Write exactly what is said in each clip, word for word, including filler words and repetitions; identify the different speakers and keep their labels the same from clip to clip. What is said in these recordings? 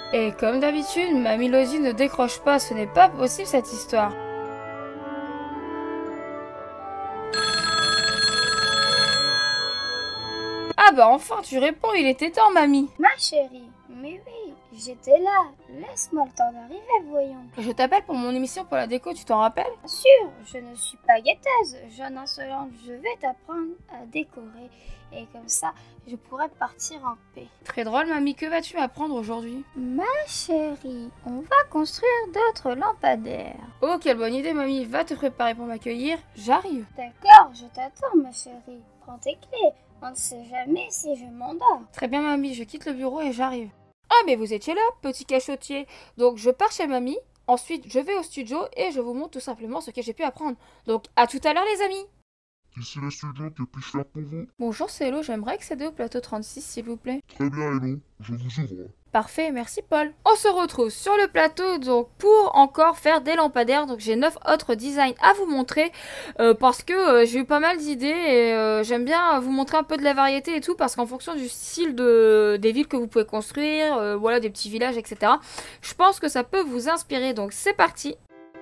Speaker 1: Et comme d'habitude, Mamie Lozzie ne décroche pas, ce n'est pas possible cette histoire. Ah bah enfin tu réponds, il était temps mamie.
Speaker 2: Ma chérie, mais oui, j'étais là. Laisse-moi le temps d'arriver, voyons.
Speaker 1: Je t'appelle pour mon émission pour la déco, tu t'en rappelles?
Speaker 2: Bien sûr, je ne suis pas guetteuse, jeune insolente, je vais t'apprendre à décorer. Et comme ça, je pourrai partir en paix.
Speaker 1: Très drôle mamie, que vas-tu m'apprendre aujourd'hui?
Speaker 2: Ma chérie, on va construire d'autres lampadaires.
Speaker 1: Oh quelle bonne idée mamie, va te préparer pour m'accueillir, j'arrive.
Speaker 2: D'accord, je t'attends ma chérie. Prends tes clés, on ne sait jamais si je m'endors.
Speaker 1: Très bien mamie, je quitte le bureau et j'arrive. Ah mais vous étiez là, petit cachotier. Donc je pars chez mamie, ensuite je vais au studio et je vous montre tout simplement ce que j'ai pu apprendre. Donc à tout à l'heure les amis.
Speaker 3: Ici le studio, que puis-je faire pour vous?
Speaker 1: Bonjour c'est Hello, j'aimerais accéder au plateau trente-six s'il vous plaît.
Speaker 3: Très bien Hello, je vous ouvre.
Speaker 1: Parfait, merci Paul. On se retrouve sur le plateau donc pour encore faire des lampadaires. Donc j'ai neuf autres designs à vous montrer euh, parce que euh, j'ai eu pas mal d'idées et euh, j'aime bien vous montrer un peu de la variété et tout parce qu'en fonction du style de, des villes que vous pouvez construire, euh, voilà des petits villages, et cetera. Je pense que ça peut vous inspirer. Donc c'est parti.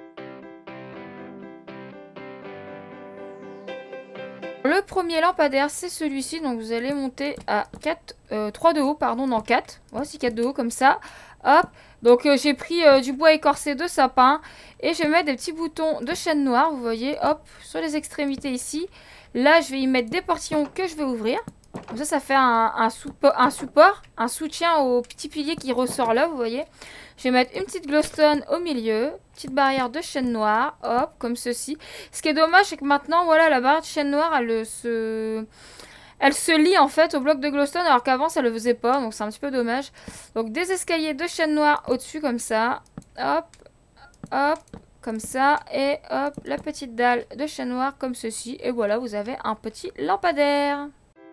Speaker 1: Le premier lampadaire, c'est celui-ci. Donc, vous allez monter à quatre, euh, trois de haut, pardon, non quatre. Voici quatre de haut, comme ça. Hop. Donc, euh, j'ai pris euh, du bois écorcé de sapin. Et je vais mettre des petits boutons de chêne noire, vous voyez, hop, sur les extrémités ici. Là, je vais y mettre des portillons que je vais ouvrir. Comme ça, ça fait un, un, support, un support, un soutien au petit pilier qui ressort là, vous voyez. Je vais mettre une petite glowstone au milieu, petite barrière de chêne noir, hop, comme ceci. Ce qui est dommage, c'est que maintenant, voilà, la barrière de chêne noir, elle se, elle se lie en fait au bloc de glowstone, alors qu'avant, ça le faisait pas, donc c'est un petit peu dommage. Donc des escaliers de chêne noir au-dessus, comme ça, hop, hop, comme ça, et hop, la petite dalle de chêne noir comme ceci, et voilà, vous avez un petit lampadaire.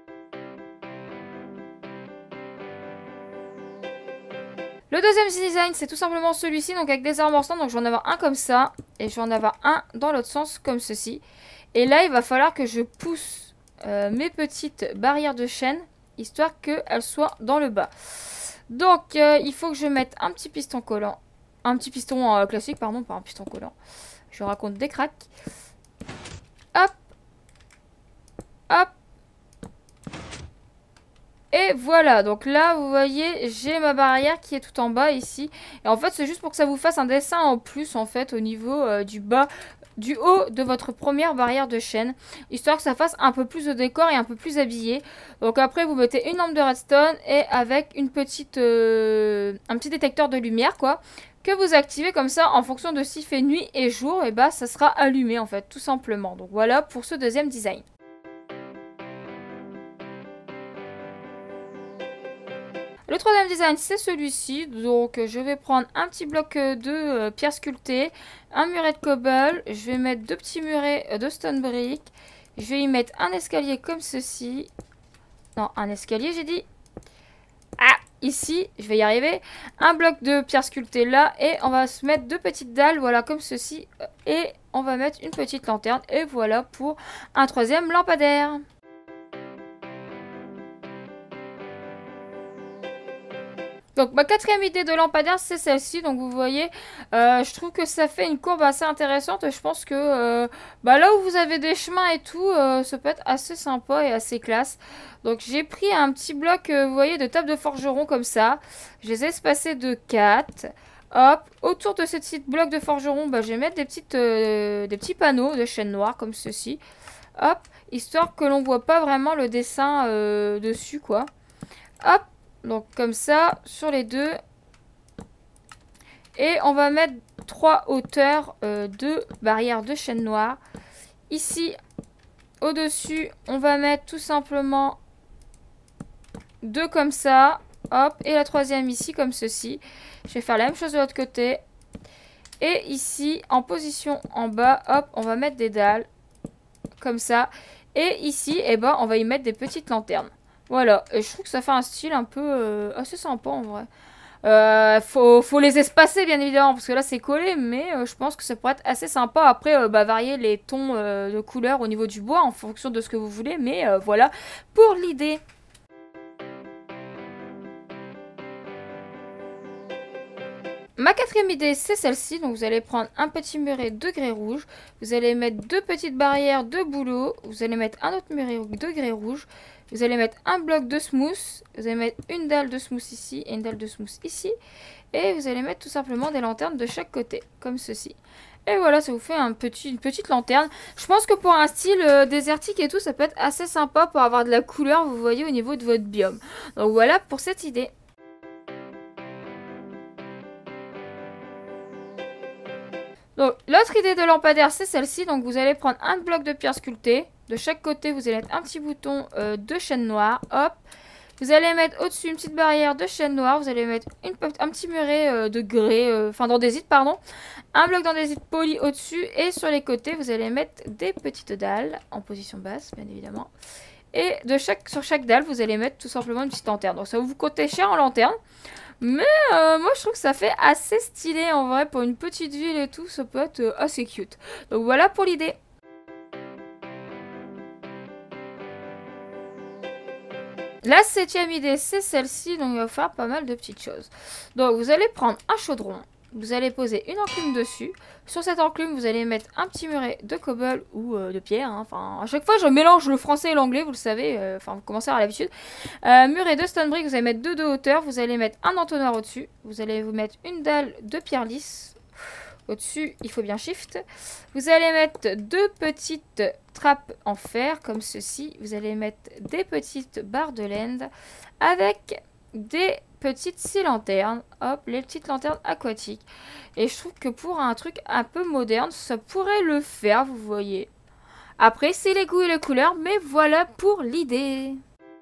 Speaker 1: Le deuxième design, c'est tout simplement celui-ci, donc avec des arbres donc je vais en avoir un comme ça, et je vais en avoir un dans l'autre sens, comme ceci. Et là, il va falloir que je pousse euh, mes petites barrières de chêne, histoire qu'elles soient dans le bas. Donc, euh, il faut que je mette un petit piston collant, un petit piston euh, classique, pardon, pas un piston collant. Je raconte des cracks. Hop, hop. Et voilà, donc là, vous voyez, j'ai ma barrière qui est tout en bas ici. Et en fait, c'est juste pour que ça vous fasse un dessin en plus, en fait, au niveau euh, du bas, du haut de votre première barrière de chêne. Histoire que ça fasse un peu plus de décor et un peu plus habillé. Donc après, vous mettez une lampe de redstone et avec une petite, euh, un petit détecteur de lumière, quoi. Que vous activez comme ça, en fonction de s'il fait nuit et jour, et bah, ça sera allumé, en fait, tout simplement. Donc voilà pour ce deuxième design. Le troisième design, c'est celui-ci. Donc, je vais prendre un petit bloc de euh, pierre sculptée, un muret de cobble. Je vais mettre deux petits murets de stone brick. Je vais y mettre un escalier comme ceci. Non, un escalier, j'ai dit. Ah, ici, je vais y arriver. Un bloc de pierre sculptée là. Et on va se mettre deux petites dalles, voilà, comme ceci. Et on va mettre une petite lanterne. Et voilà pour un troisième lampadaire. Donc ma quatrième idée de lampadaire, c'est celle-ci. Donc vous voyez, euh, je trouve que ça fait une courbe assez intéressante. Et je pense que euh, bah, là où vous avez des chemins et tout, euh, ça peut être assez sympa et assez classe. Donc j'ai pris un petit bloc, euh, vous voyez, de table de forgeron comme ça. Je les ai espacés de quatre. Hop, autour de ce petit bloc de forgeron, bah, je vais mettre des, petites, euh, des petits panneaux de chêne noire comme ceci. Hop, histoire que l'on voit pas vraiment le dessin euh, dessus, quoi. Hop. Donc comme ça, sur les deux. Et on va mettre trois hauteurs euh, de barrières de chêne noire. Ici, au-dessus, on va mettre tout simplement deux comme ça. Hop, et la troisième ici comme ceci. Je vais faire la même chose de l'autre côté. Et ici, en position en bas, hop, on va mettre des dalles. Comme ça. Et ici, eh ben, on va y mettre des petites lanternes. Voilà, et je trouve que ça fait un style un peu euh, assez sympa en vrai. Euh, faut, faut les espacer bien évidemment parce que là c'est collé, mais euh, je pense que ça pourrait être assez sympa. Après, euh, bah, varier les tons euh, de couleurs au niveau du bois en fonction de ce que vous voulez, mais euh, voilà pour l'idée. Ma quatrième idée, c'est celle-ci. Donc vous allez prendre un petit muret de grès rouge. Vous allez mettre deux petites barrières de bouleau. Vous allez mettre un autre muret de grès rouge. Vous allez mettre un bloc de smooth. Vous allez mettre une dalle de smooth ici et une dalle de smooth ici. Et vous allez mettre tout simplement des lanternes de chaque côté, comme ceci. Et voilà, ça vous fait un petit, une petite lanterne. Je pense que pour un style euh, désertique et tout, ça peut être assez sympa pour avoir de la couleur, vous voyez, au niveau de votre biome. Donc voilà pour cette idée. Donc l'autre idée de lampadaire, c'est celle-ci. Donc vous allez prendre un bloc de pierre sculptée. De chaque côté, vous allez mettre un petit bouton euh, de chaîne noire. Hop. Vous allez mettre au-dessus une petite barrière de chaîne noire. Vous allez mettre une, un petit muret euh, de grès, euh, enfin d'andésite, pardon. Un bloc d'andésite poli au-dessus. Et sur les côtés, vous allez mettre des petites dalles en position basse, bien évidemment. Et de chaque, sur chaque dalle, vous allez mettre tout simplement une petite lanterne. Donc ça va vous coûter cher en lanterne. Mais euh, moi, je trouve que ça fait assez stylé en vrai. Pour une petite ville et tout, ça peut être euh, assez cute. Donc voilà pour l'idée. La septième idée, c'est celle-ci, donc il va faire pas mal de petites choses. Donc vous allez prendre un chaudron, vous allez poser une enclume dessus. Sur cette enclume, vous allez mettre un petit muret de cobble ou euh, de pierre. Hein. Enfin, à chaque fois, je mélange le français et l'anglais, vous le savez. Euh, enfin, vous commencez à avoir l'habitude. Euh, muret de stone brick, vous allez mettre deux de hauteur. Vous allez mettre un entonnoir au-dessus. Vous allez vous mettre une dalle de pierre lisse. Au-dessus, il faut bien shift. Vous allez mettre deux petites trappes en fer, comme ceci. Vous allez mettre des petites barres de laine avec des petites scie lanternes. Hop, les petites lanternes aquatiques. Et je trouve que pour un truc un peu moderne, ça pourrait le faire, vous voyez. Après, c'est les goûts et les couleurs, mais voilà pour l'idée.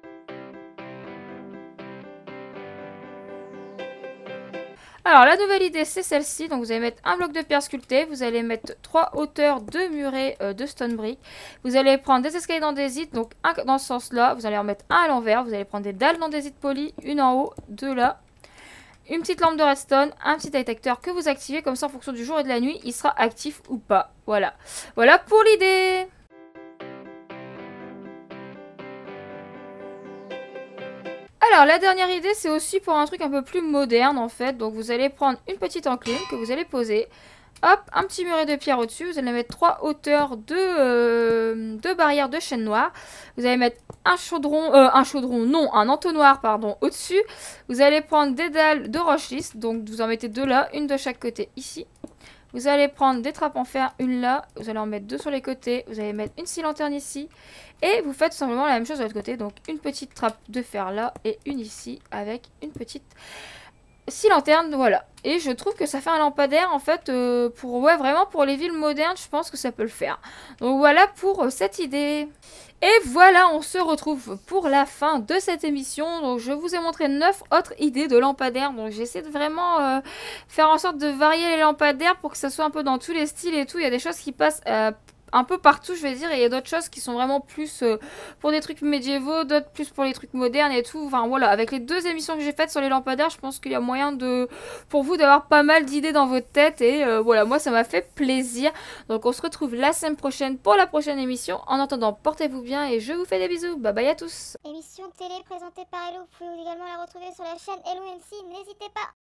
Speaker 1: Alors la nouvelle idée, c'est celle-ci. Donc vous allez mettre un bloc de pierre sculptée, vous allez mettre trois hauteurs de murets euh, de stone brick. Vous allez prendre des escaliers d'andésite, donc un dans ce sens-là, vous allez en mettre un à l'envers. Vous allez prendre des dalles d'andésite polies, une en haut, deux là. Une petite lampe de redstone, un petit détecteur que vous activez, comme ça en fonction du jour et de la nuit, il sera actif ou pas. Voilà, voilà pour l'idée. Alors la dernière idée, c'est aussi pour un truc un peu plus moderne en fait. Donc vous allez prendre une petite enclume que vous allez poser. Hop, un petit muret de pierre au-dessus. Vous allez mettre trois hauteurs de, euh, de barrières de chaîne noire. Vous allez mettre un chaudron, euh, un chaudron, non, un entonnoir, pardon, au-dessus. Vous allez prendre des dalles de roche lisse. Donc vous en mettez deux là, une de chaque côté ici. Vous allez prendre des trappes en fer, une là, vous allez en mettre deux sur les côtés, vous allez mettre une scie lanterne ici, et vous faites tout simplement la même chose de l'autre côté, donc une petite trappe de fer là, et une ici, avec une petite scie lanterne, voilà. Et je trouve que ça fait un lampadaire, en fait, euh, pour, ouais, vraiment pour les villes modernes, je pense que ça peut le faire. Donc voilà pour euh, cette idée. Et voilà, on se retrouve pour la fin de cette émission. Donc je vous ai montré neuf autres idées de lampadaires. Donc j'essaie de vraiment euh, faire en sorte de varier les lampadaires pour que ça soit un peu dans tous les styles et tout. Il y a des choses qui passent euh, un peu partout, je vais dire, et il y a d'autres choses qui sont vraiment plus euh, pour des trucs médiévaux, d'autres plus pour les trucs modernes et tout. Enfin voilà, avec les deux émissions que j'ai faites sur les lampadaires, je pense qu'il y a moyen de pour vous d'avoir pas mal d'idées dans votre tête. Et euh, voilà, moi ça m'a fait plaisir. Donc on se retrouve la semaine prochaine pour la prochaine émission. En attendant, portez-vous bien et je vous fais des bisous. Bye bye à tous.
Speaker 4: Émission télé présentée par Hello, vous pouvez également la retrouver sur la chaîne Hello M C, n'hésitez pas.